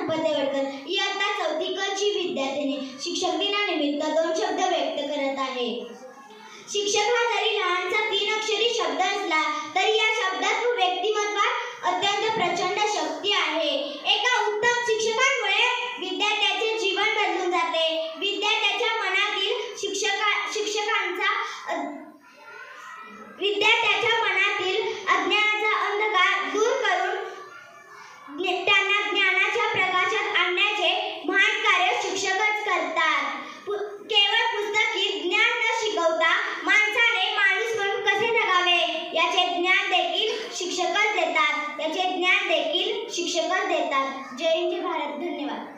संपत देवडकर इयत्ता 4थी क ची विद्यार्थिनी शिक्षक दिनानिमित्त 2 शब्द व्यक्त करत आहे। शिक्षक हा जरी लहानसा 3 अक्षरी शब्द असला तरी या शब्दात व्यक्तिमत्वात अत्यंत प्रचंड शक्ती आहे। एका उत्तम शिक्षकामुळे विद्यार्थ्याचे जीवन बदलून जाते। विद्यार्थ्याच्या मनातील अज्ञानाचा अंधकार दूर करून त्यांना ज्ञानाच्या प्रकाशात आणण्याचे महान कार्य शिक्षकच करतात। केवळ पुस्तकी ज्ञान न शिकवता माणसाने माणूस म्हणून कसे जगावे याचे ज्ञान देखील शिक्षकच देतात। जय हिंद जय भारत। धन्यवाद।